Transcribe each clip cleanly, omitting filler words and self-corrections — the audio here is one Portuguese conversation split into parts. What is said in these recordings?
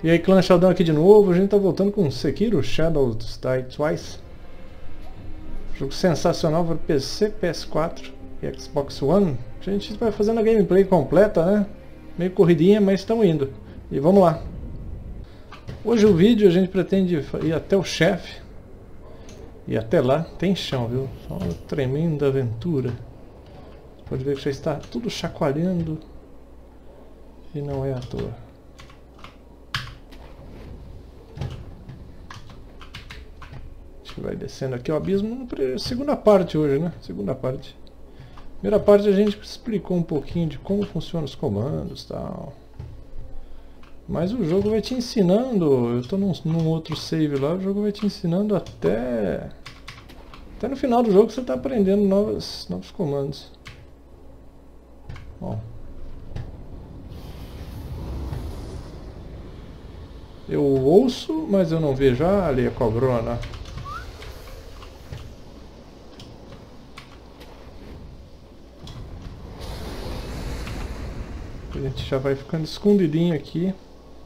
E aí, Clã Sheldon aqui de novo. A gente tá voltando com Sekiro Shadows Die Twice. Jogo sensacional para PC, PS4 e Xbox One. A gente vai fazendo a gameplay completa, né? Meio corridinha, mas estamos indo. E vamos lá. Hoje o vídeo a gente pretende ir até o chefe. E até lá tem chão, viu? Só uma tremenda aventura. Você pode ver que já está tudo chacoalhando. E não é à toa. Vai descendo aqui o abismo. Segunda parte hoje, né? Segunda parte. Primeira parte a gente explicou um pouquinho de como funcionam os comandos e tal. Mas o jogo vai te ensinando. Eu estou num outro save lá. O jogo vai te ensinando até no final do jogo você está aprendendo novos comandos. Bom. Eu ouço, mas eu não vejo. Ah, ali a cobrona. A gente já vai ficando escondidinho aqui,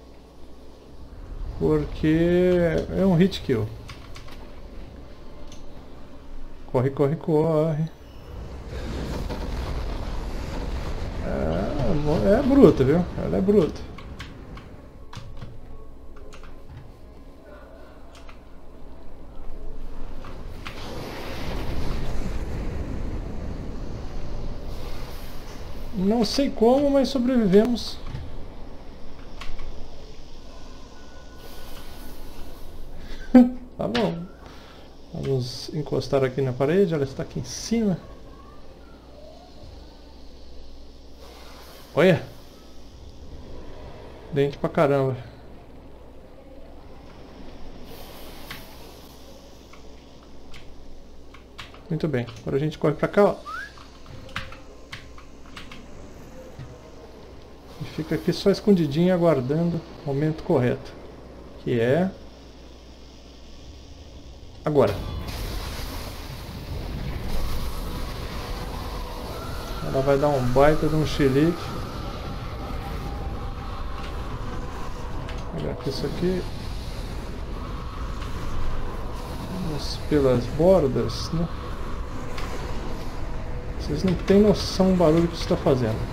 porque é um hit kill. Corre, corre, corre. É bruta, viu? Ela é bruta. Não sei como, mas sobrevivemos. Tá bom. Vamos encostar aqui na parede, ela está aqui em cima. Olha! Dente pra caramba. Muito bem, agora a gente corre pra cá, ó. Fica aqui só escondidinho aguardando o momento correto, que é agora. Ela vai dar um baita de um chilique. Vou pegar aqui isso aqui. Vamos pelas bordas, né? Vocês não têm noção do barulho que isso está fazendo.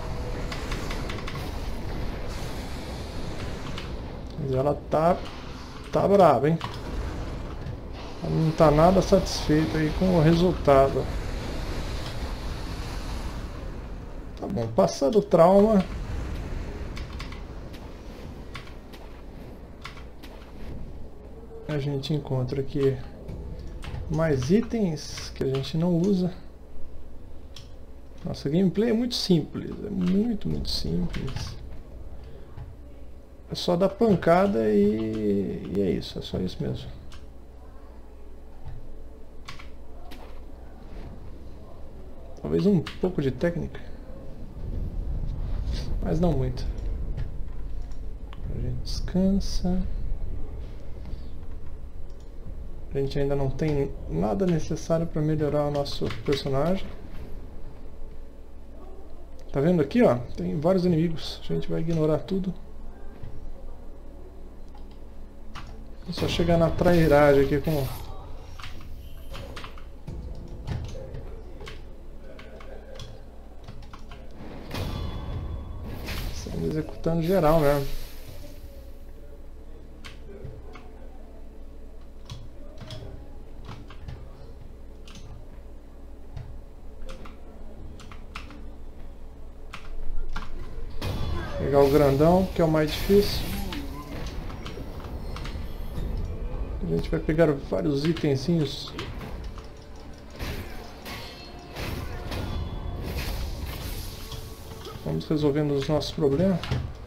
Mas ela tá brava, hein? Ela não tá nada satisfeita aí com o resultado. Tá bom, passado o trauma. A gente encontra aqui mais itens que a gente não usa. Nossa gameplay é muito simples, é muito simples. É só dar pancada e é isso, é só isso mesmo. Talvez um pouco de técnica, mas não muito. A gente descansa. A gente ainda não tem nada necessário para melhorar o nosso personagem. Tá vendo aqui, ó? Tem vários inimigos. A gente vai ignorar tudo. É só chegar na trairagem aqui com... Estamos executando geral mesmo. Pegar o grandão, que é o mais difícil. A gente vai pegar vários itenzinhos. Vamos resolvendo os nossos problemas.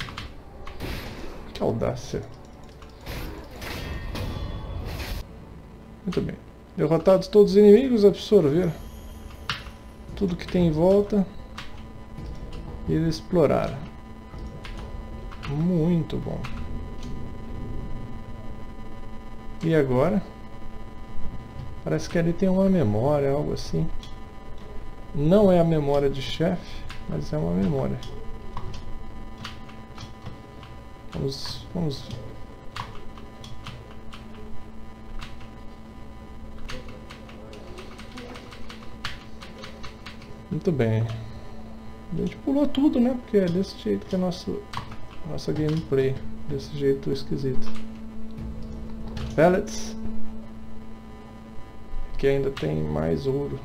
Que audácia. Muito bem. Derrotados todos os inimigos, absorver tudo que tem em volta e explorar. Muito bom. E agora? Parece que ali tem uma memória, algo assim. Não é a memória de chefe, mas é uma memória. Vamos. Muito bem. A gente pulou tudo, né? Porque é desse jeito que é nossa gameplay. Desse jeito esquisito. Pellets. Que ainda tem mais ouro.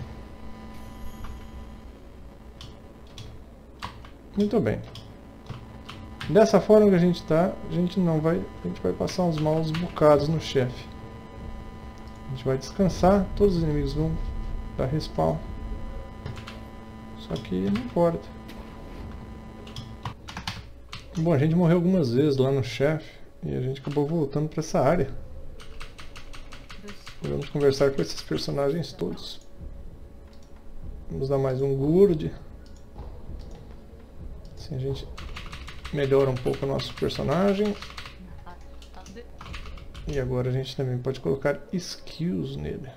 Muito bem. Dessa forma que a gente tá, a gente vai passar uns maus bocados no chefe. A gente vai descansar, todos os inimigos vão dar respawn. Só que não importa. Bom, a gente morreu algumas vezes lá no chefe e a gente acabou voltando para essa área. Vamos conversar com esses personagens todos. Vamos dar mais um gourd. Assim a gente melhora um pouco o nosso personagem. E agora a gente também pode colocar skills nele.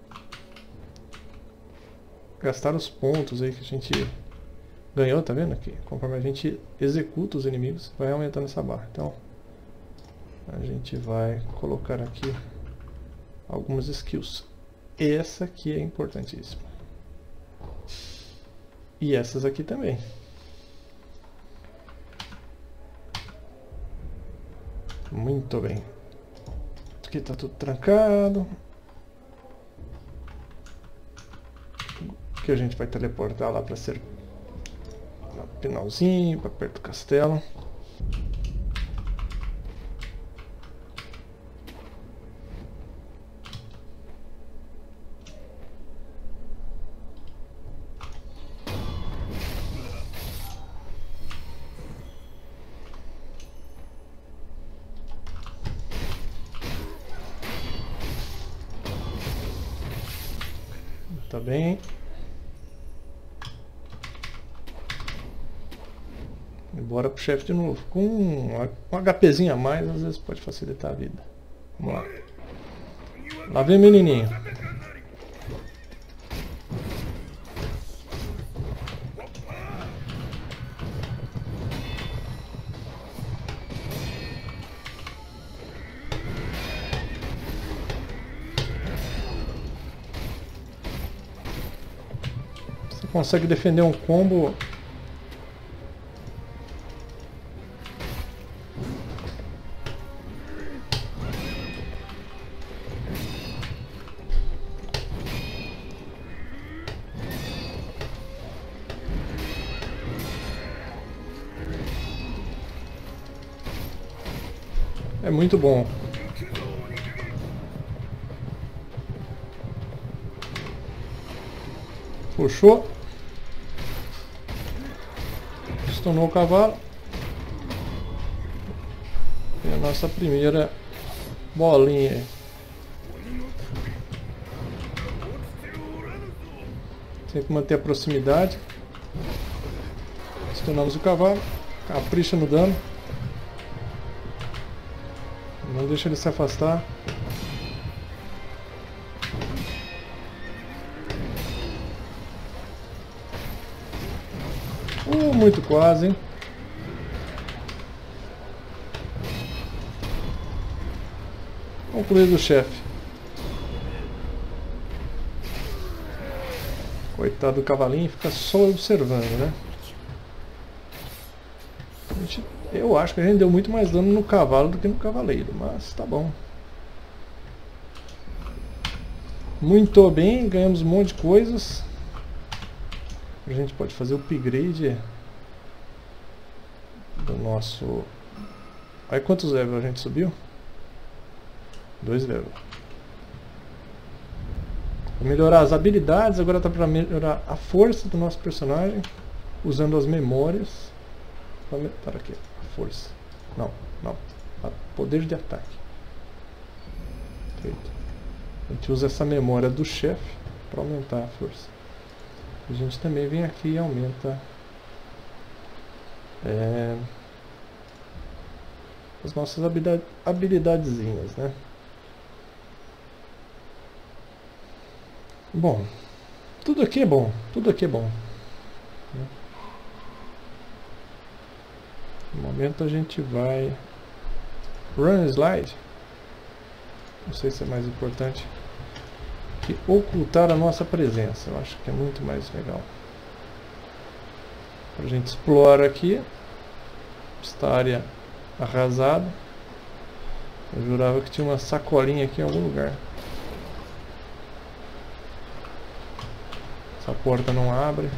Gastar os pontos aí que a gente ganhou, tá vendo aqui? Conforme a gente executa os inimigos, vai aumentando essa barra. Então, a gente vai colocar aqui algumas skills. Essa aqui é importantíssima. E essas aqui também. Muito bem. Aqui está tudo trancado. Aqui a gente vai teleportar lá para ser no finalzinho, para perto do castelo. Tá bem. E bora pro chefe de novo. Com um HPzinho a mais, às vezes pode facilitar a vida. Vamos lá. Lá vem o menininho. Consegue defender um combo. É muito bom. Puxou. Stunou o cavalo. E a nossa primeira bolinha. Tem que manter a proximidade. Stunamos o cavalo. Capricha no dano. Não deixa ele se afastar. Muito quase, hein? Concluído o chefe. Coitado do cavalinho, fica só observando, né? Eu acho que a gente deu muito mais dano no cavalo do que no cavaleiro, mas tá bom. Muito bem, ganhamos um monte de coisas. A gente pode fazer o upgrade do nosso... Aí quantos levels a gente subiu? 2 levels. Para melhorar as habilidades, agora está para melhorar a força do nosso personagem, usando as memórias. Para aqui, a força. Não. Poder de ataque. Feito. A gente usa essa memória do chefe para aumentar a força. A gente também vem aqui e aumenta as nossas habilidadezinhas, né? Bom, tudo aqui é bom, tudo aqui é bom. No momento a gente vai run slide. Não sei se é mais importante que ocultar a nossa presença. Eu acho que é muito mais legal. A gente explora aqui esta área arrasada. Eu jurava que tinha uma sacolinha aqui em algum lugar. Essa porta não abre.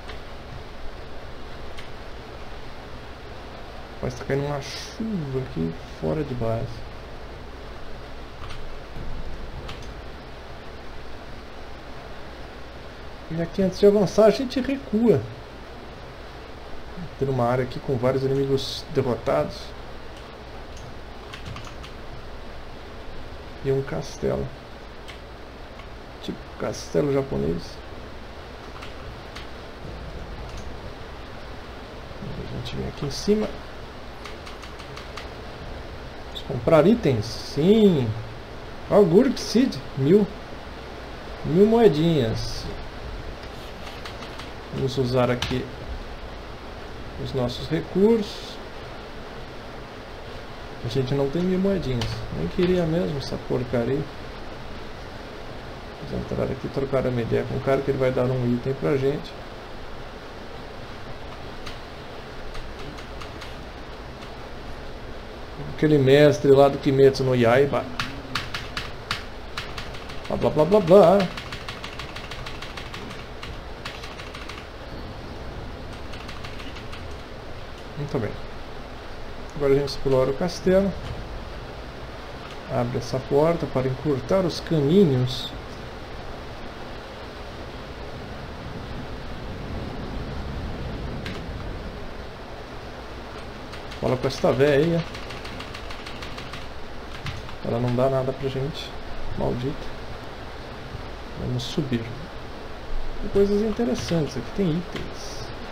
Parece que tá caindo uma chuva aqui fora de base. E aqui, antes de avançar, a gente recua. Tem uma área aqui com vários inimigos derrotados. E um castelo. Tipo castelo japonês. A gente vem aqui em cima. Vamos comprar itens. Sim. Ó, Gurk Seed. 1000 moedinhas. Vamos usar aqui os nossos recursos. A gente não tem 1000 moedinhas. Nem queria mesmo essa porcaria. Vamos entrar aqui e trocar uma ideia com o cara que ele vai dar um item pra gente. Aquele mestre lá do Kimetsu no Yaiba. Blá blá blá blá blá. Muito bem. Agora a gente explora o castelo. Abre essa porta para encurtar os caminhos. Fala com esta velha. Ela não dá nada pra gente. Maldita. Vamos subir. Tem coisas interessantes aqui. Tem itens.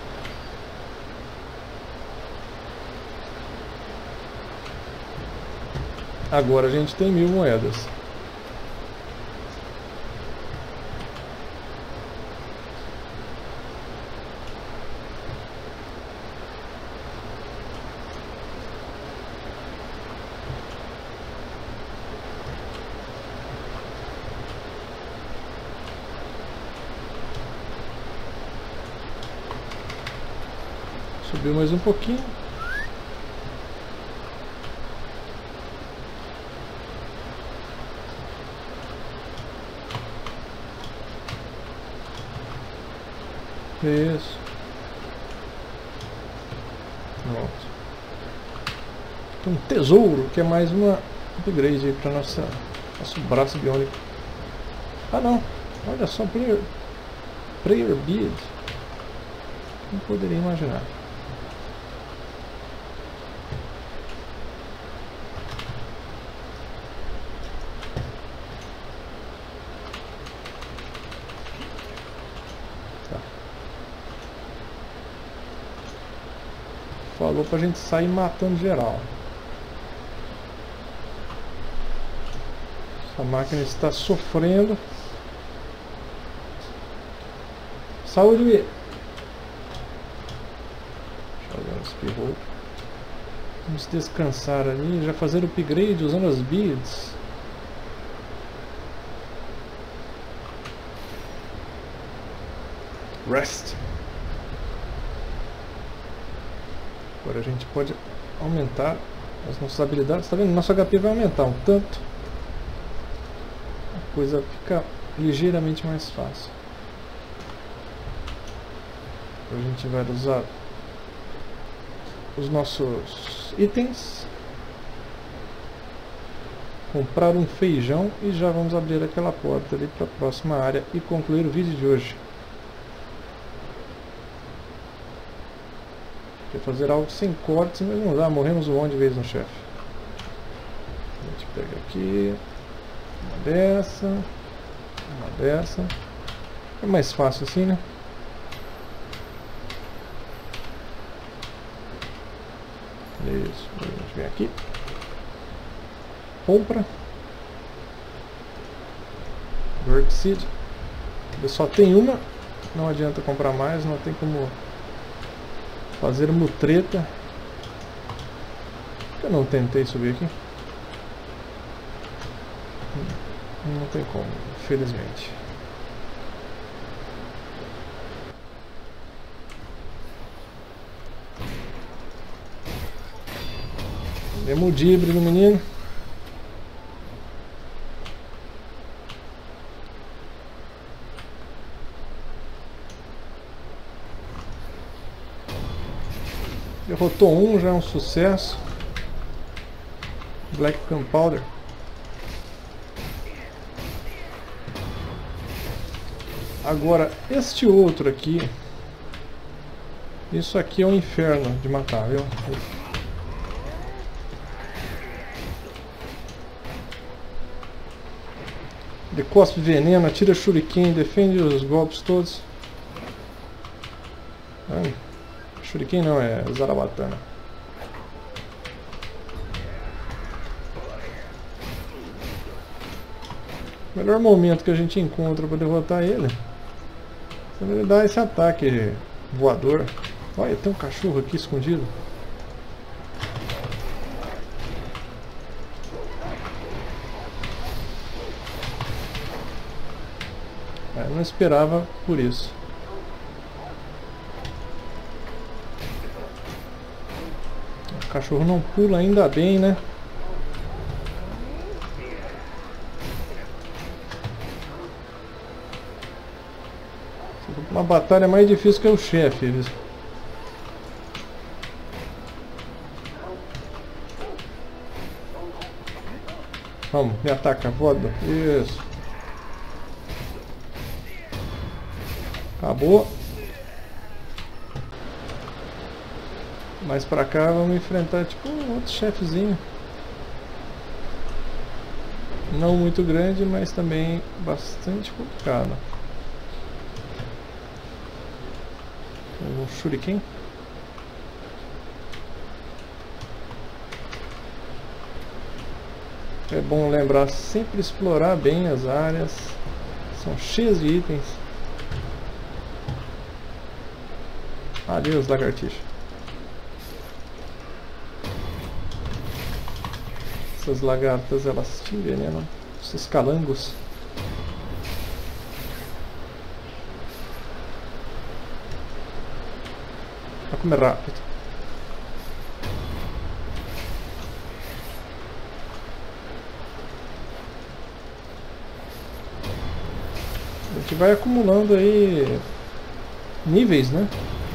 Agora a gente tem 1000 moedas. Subiu mais um pouquinho. Isso. Pronto. Tem um tesouro, que é mais uma upgrade para nosso braço biônico. Ah não, olha só, Prayer Bead. Não poderia imaginar. Falou pra gente sair matando geral. Essa máquina está sofrendo. Saúde! Espirrou. Vamos descansar ali, já fazer o upgrade usando as beads. Rest. Agora a gente pode aumentar as nossas habilidades. Tá vendo? Nosso HP vai aumentar um tanto. A coisa fica ligeiramente mais fácil. A gente vai usar os nossos itens. Comprar um feijão e já vamos abrir aquela porta ali para a próxima área e concluir o vídeo de hoje. Quer fazer algo sem cortes, mas não dá, morremos um monte de vezes no chefe. A gente pega aqui, uma dessa. É mais fácil assim, né? Isso, a gente vem aqui. Compra. Gurk Seed. Só tem uma, não adianta comprar mais, não tem como fazer mutreta. Eu não tentei subir aqui. Não tem como, infelizmente. Demos o dibre no menino. Derrotou um, já é um sucesso. Black Gunpowder. Agora, este outro aqui. Isso aqui é um inferno de matar, viu? Decospe veneno, atira shuriken, defende os golpes todos. Shuriken não, é Zarabatana. O melhor momento que a gente encontra para derrotar ele é ele dar esse ataque voador. Olha, tem um cachorro aqui escondido. Eu não esperava por isso. O cachorro não pula, ainda bem, né? Uma batalha mais difícil que é o chefe. Vamos, me ataca, voda. Isso. Acabou. Mais pra cá vamos enfrentar tipo um outro chefezinho. Não muito grande, mas também bastante complicado. Um shuriken. É bom lembrar sempre explorar bem as áreas. São cheias de itens. Ali os lagartixas. Essas lagartas, elas te envenenam. Esses calangos. Vai comer rápido. A gente vai acumulando aí níveis, né?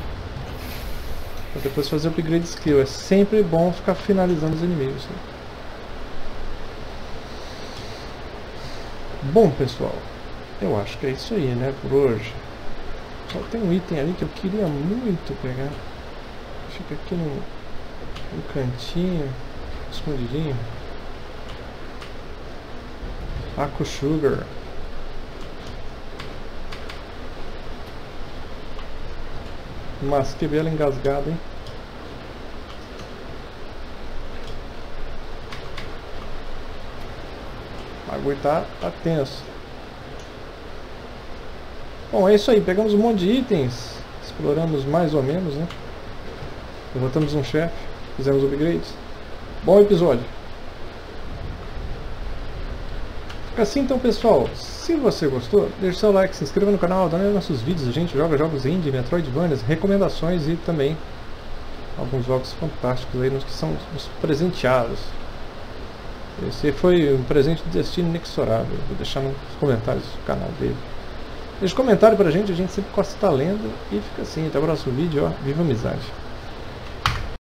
Pra depois fazer o upgrade de skill. É sempre bom ficar finalizando os inimigos. Né? Bom, pessoal, eu acho que é isso aí, né, por hoje. Só tem um item ali que eu queria muito pegar. Fica aqui no cantinho, escondidinho. Aqua Sugar. Mas que bela engasgada, hein? O bagulho tá tenso. Bom, é isso aí. Pegamos um monte de itens. Exploramos mais ou menos, né? Derrotamos um chefe. Fizemos upgrades. Bom episódio. Fica assim então, pessoal. Se você gostou, deixe seu like, se inscreva no canal, dá nossos vídeos. A gente joga jogos indie, Metroidvanias, recomendações e também alguns jogos fantásticos aí que são os presenteados. Esse foi um presente do Destino Inexorável. Vou deixar nos comentários do canal dele. Deixe comentário pra gente sempre gosta de estar lendo. E fica assim, até o próximo vídeo, ó. Viva a amizade!